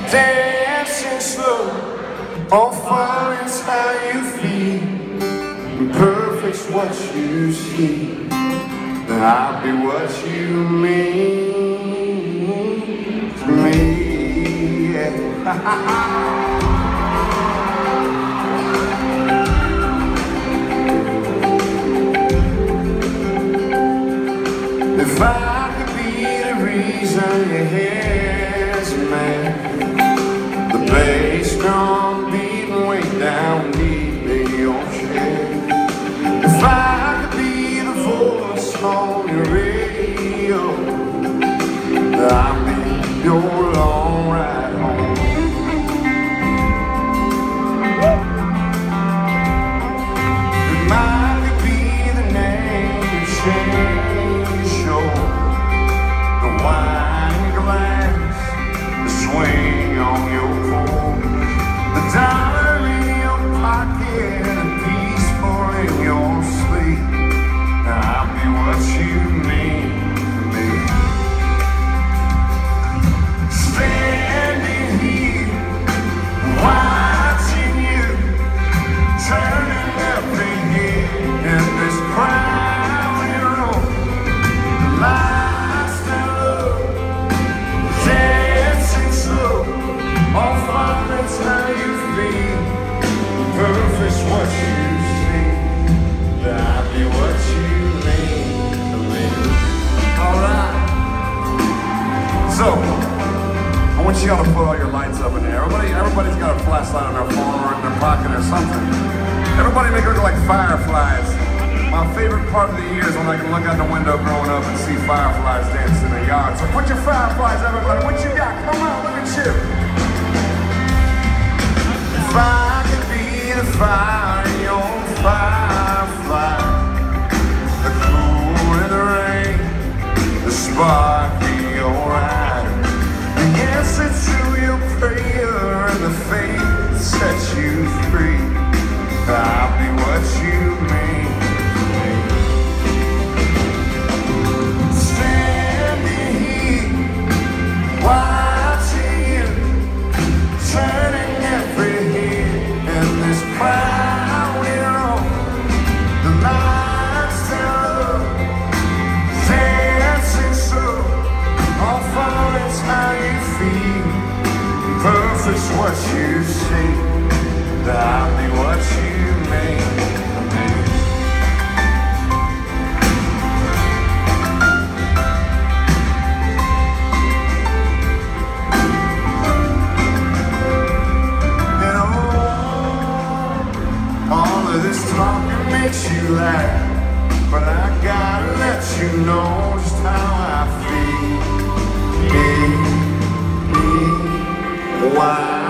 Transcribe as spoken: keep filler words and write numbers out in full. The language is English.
Dancing slow, all fire is how you feel. Perfect's what you see, I'll be what you mean to me. Yeah. If I could be the reason your head's a man, the bass drum beating way down deep in your chest. If I could be the voice on your radio, I'd be your long ride home. If I could be the name you change your the wine glass, the swing on your porch, the dollar in your pocket, and peaceful in your sleep, I'll be what you mean to me. Standing here, watching you, turning every head in this crowded room. The lights down low, dancing slow, all fun is how you feel. Perfect's what you see, I'll be what you mean to me. Alright. So, I want you all to put all your lights up in there. Everybody, everybody's got a flashlight on their phone or in their pocket or something. Everybody make it look like fireflies. My favorite part of the year is when I can look out the window growing up and see fireflies dancing in the yard. So put your fireflies, everybody. What you got? Come on, look at you. If I could be the fire in your firefly, the cool in the rain, the spark in your eye, the answer to your prayer and the faith that sets you free, I'll be what you mean to me. Standing here, watching you, turning every head in this crowded room. The lights down low, dancing slow, all fun is how you feel. Perfect's what you see, I'll be what you mean to me. You know, all of this talking makes you laugh, but I gotta let you know just how I feel. Me, me, why?